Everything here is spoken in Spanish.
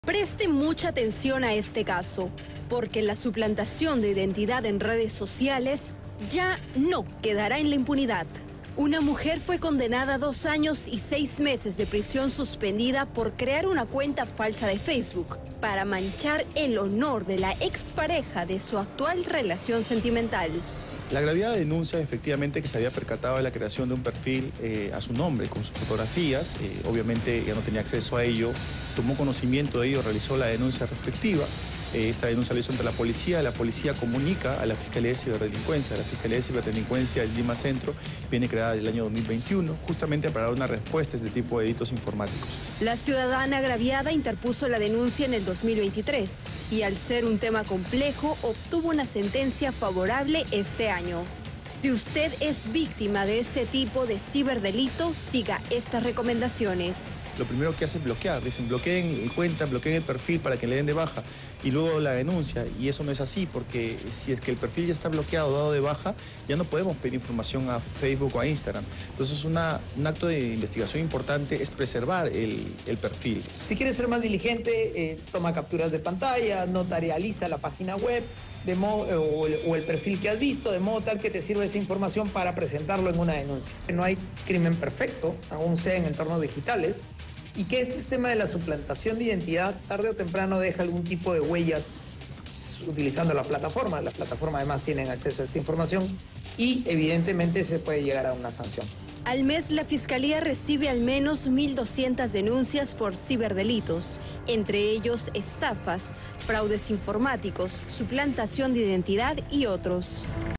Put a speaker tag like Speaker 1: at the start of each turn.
Speaker 1: Preste mucha atención a este caso, porque la suplantación de identidad en redes sociales ya no quedará en la impunidad. Una mujer fue condenada a 2 años y 6 meses de prisión suspendida por crear una cuenta falsa de Facebook para manchar el honor de la expareja de su actual relación sentimental.
Speaker 2: La agraviada denuncia efectivamente que se había percatado de la creación de un perfil a su nombre, con sus fotografías. Obviamente ya no tenía acceso a ello, tomó conocimiento de ello, realizó la denuncia respectiva. Esta denuncia la hizo ante la policía comunica a la Fiscalía de Ciberdelincuencia. La Fiscalía de Ciberdelincuencia del Lima Centro viene creada desde el año 2021, justamente para dar una respuesta a este tipo de delitos informáticos.
Speaker 1: La ciudadana agraviada interpuso la denuncia en el 2023 y al ser un tema complejo obtuvo una sentencia favorable este año. Si usted es víctima de este tipo de ciberdelito, siga estas recomendaciones.
Speaker 2: Lo primero que hace es bloquear, dicen bloqueen cuenta, bloqueen el perfil para que le den de baja y luego la denuncia, y eso no es así porque si es que el perfil ya está bloqueado, dado de baja, ya no podemos pedir información a Facebook o a Instagram. Entonces un acto de investigación importante es preservar el perfil.
Speaker 3: Si quieres ser más diligente, toma capturas de pantalla, notarializa la página web o el perfil que has visto, de modo tal que te sirva esa información para presentarlo en una denuncia. No hay crimen perfecto, aún sea en entornos digitales, y que este tema de la suplantación de identidad tarde o temprano deja algún tipo de huellas utilizando la plataforma. Las plataformas además tienen acceso a esta información y evidentemente se puede llegar a una sanción.
Speaker 1: Al mes, la Fiscalía recibe al menos 1.200 denuncias por ciberdelitos, entre ellos estafas, fraudes informáticos, suplantación de identidad y otros.